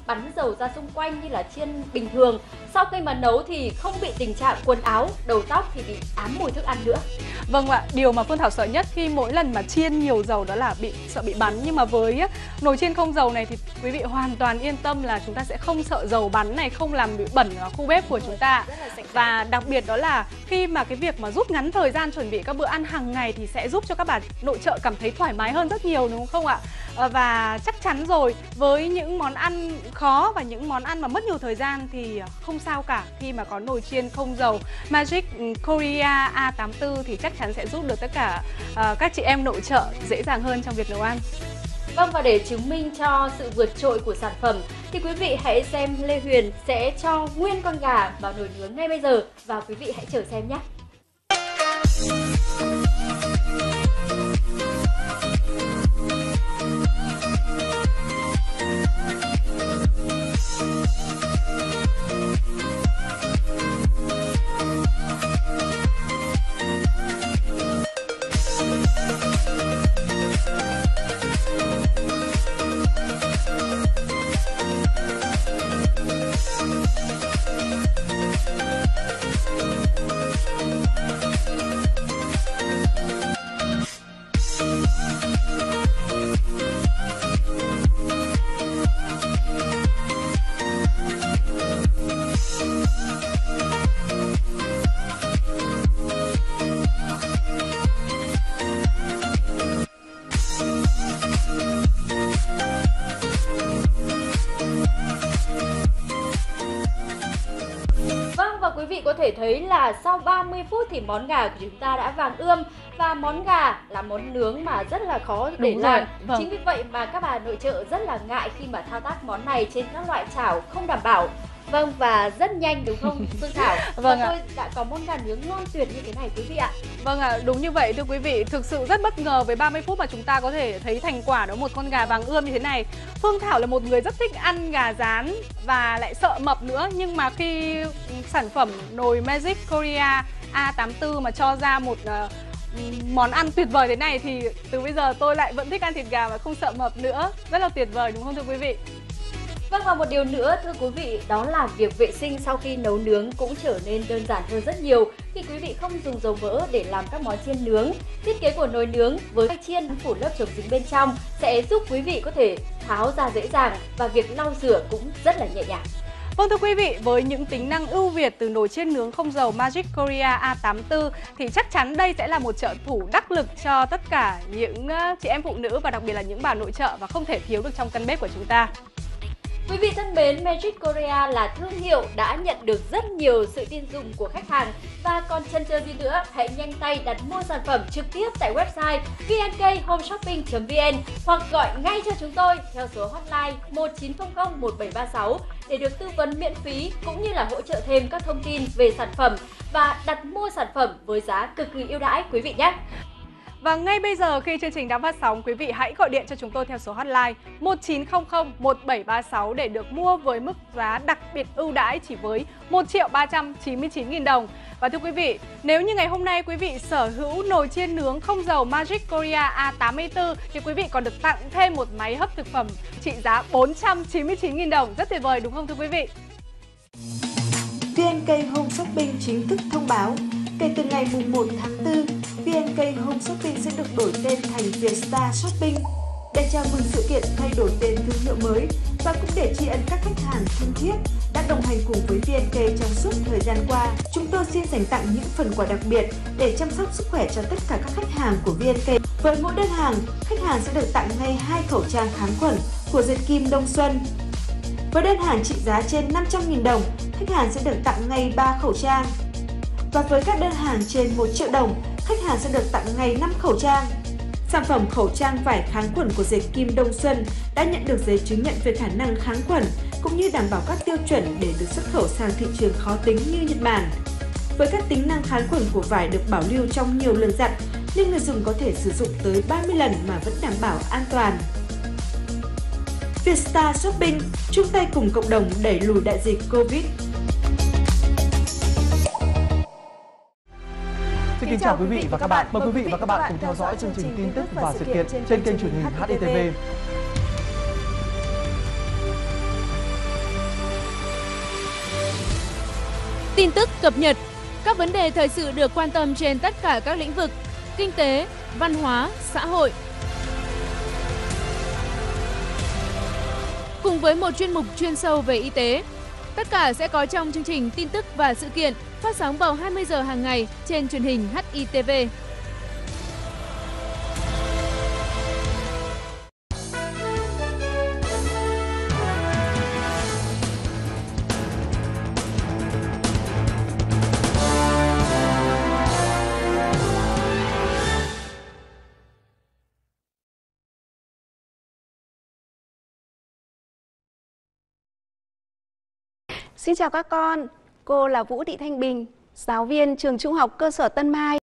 bắn dầu ra xung quanh như là chiên bình thường. Sau khi mà nấu thì không bị tình trạng quần áo, đầu tóc thì bị ám mùi thức ăn nữa. Vâng ạ, điều mà Phương Thảo sợ nhất khi mỗi lần mà chiên nhiều dầu đó là sợ bị bắn. Nhưng mà với nồi chiên không dầu này thì quý vị hoàn toàn yên tâm là chúng ta sẽ không sợ dầu bắn này, không làm bị bẩn ở khu bếp của chúng ta. Và đặc biệt đó là khi mà cái việc mà rút ngắn thời gian chuẩn bị các bữa ăn hàng ngày thì sẽ giúp cho các bà nội trợ cảm thấy thoải mái hơn rất nhiều, đúng không ạ? Và chắc chắn rồi, với những món ăn khó và những món ăn mà mất nhiều thời gian thì không sao cả. Khi mà có nồi chiên không dầu Magic Korea A84 thì chắc chắn sẽ giúp được tất cả các chị em nội trợ dễ dàng hơn trong việc nấu ăn. Vâng, và để chứng minh cho sự vượt trội của sản phẩm thì quý vị hãy xem Lê Huyền sẽ cho nguyên con gà vào nồi nướng ngay bây giờ và quý vị hãy chờ xem nhé. Quý vị có thể thấy là sau 30 phút thì món gà của chúng ta đã vàng ươm. Và món gà là món nướng mà rất là khó để làm. Vâng. Chính vì vậy mà các bà nội trợ rất là ngại khi mà thao tác món này trên các loại chảo không đảm bảo. Vâng, và rất nhanh đúng không Phương Thảo? Vâng và ạ. tôi đã có món gà nướng ngon tuyệt như thế này quý vị ạ. Vâng ạ, đúng như vậy thưa quý vị. Thực sự rất bất ngờ với 30 phút mà chúng ta có thể thấy thành quả đó, một con gà vàng ươm như thế này. Phương Thảo là một người rất thích ăn gà rán và lại sợ mập nữa. Nhưng mà khi sản phẩm nồi Magic Korea A84 mà cho ra một món ăn tuyệt vời thế này thì từ bây giờ tôi lại vẫn thích ăn thịt gà và không sợ mập nữa. Rất là tuyệt vời đúng không thưa quý vị? Vâng, và một điều nữa thưa quý vị, đó là việc vệ sinh sau khi nấu nướng cũng trở nên đơn giản hơn rất nhiều khi quý vị không dùng dầu mỡ để làm các món chiên nướng. Thiết kế của nồi nướng với khay chiên phủ lớp chống dính bên trong sẽ giúp quý vị có thể tháo ra dễ dàng và việc lau rửa cũng rất là nhẹ nhàng. Vâng thưa quý vị, với những tính năng ưu việt từ nồi chiên nướng không dầu Magic Korea A84 thì chắc chắn đây sẽ là một trợ thủ đắc lực cho tất cả những chị em phụ nữ và đặc biệt là những bà nội trợ và không thể thiếu được trong căn bếp của chúng ta. Quý vị thân mến, Magic Korea là thương hiệu đã nhận được rất nhiều sự tin dùng của khách hàng và còn chần chờ gì nữa, hãy nhanh tay đặt mua sản phẩm trực tiếp tại website vnkhomeshopping.vn hoặc gọi ngay cho chúng tôi theo số hotline 1900 1736 để được tư vấn miễn phí cũng như là hỗ trợ thêm các thông tin về sản phẩm và đặt mua sản phẩm với giá cực kỳ ưu đãi quý vị nhé. Và ngay bây giờ khi chương trình đang phát sóng, quý vị hãy gọi điện cho chúng tôi theo số hotline 1900 1736 để được mua với mức giá đặc biệt ưu đãi chỉ với 1.399.000 đồng. Và thưa quý vị, nếu như ngày hôm nay quý vị sở hữu nồi chiên nướng không dầu Magic Korea A84 thì quý vị còn được tặng thêm một máy hấp thực phẩm trị giá 499.000 đồng. Rất tuyệt vời đúng không thưa quý vị? VNK Home Shopping chính thức thông báo, kể từ ngày 1 tháng 4, VNK Home Shopping sẽ được đổi tên thành Vietstar Shopping để chào mừng sự kiện thay đổi tên thương hiệu mới và cũng để tri ân các khách hàng thân thiết đã đồng hành cùng với VNK trong suốt thời gian qua. Chúng tôi xin dành tặng những phần quà đặc biệt để chăm sóc sức khỏe cho tất cả các khách hàng của VNK. Với mỗi đơn hàng, khách hàng sẽ được tặng ngay 2 khẩu trang kháng khuẩn của dệt Kim Đông Xuân. Với đơn hàng trị giá trên 500.000 đồng, khách hàng sẽ được tặng ngay 3 khẩu trang. Và với các đơn hàng trên 1 triệu đồng, khách hàng sẽ được tặng ngay 5 khẩu trang. Sản phẩm khẩu trang vải kháng khuẩn của dệt Kim Đông Xuân đã nhận được giấy chứng nhận về khả năng kháng khuẩn cũng như đảm bảo các tiêu chuẩn để được xuất khẩu sang thị trường khó tính như Nhật Bản. Với các tính năng kháng khuẩn của vải được bảo lưu trong nhiều lần giặt nên người dùng có thể sử dụng tới 30 lần mà vẫn đảm bảo an toàn. Vietstar Shopping, chung tay cùng cộng đồng đẩy lùi đại dịch Covid. Xin kính chào quý vị và các bạn. Mời quý vị và các bạn cùng theo dõi chương trình tin tức và sự kiện trên kênh truyền hình HITV. Tin tức cập nhật, các vấn đề thời sự được quan tâm trên tất cả các lĩnh vực: kinh tế, văn hóa, xã hội. Cùng với một chuyên mục chuyên sâu về y tế. Tất cả sẽ có trong chương trình tin tức và sự kiện phát sóng vào 20 giờ hàng ngày trên truyền hình HITV. Xin chào các con, cô là Vũ Thị Thanh Bình, giáo viên trường Trung học cơ sở Tân Mai.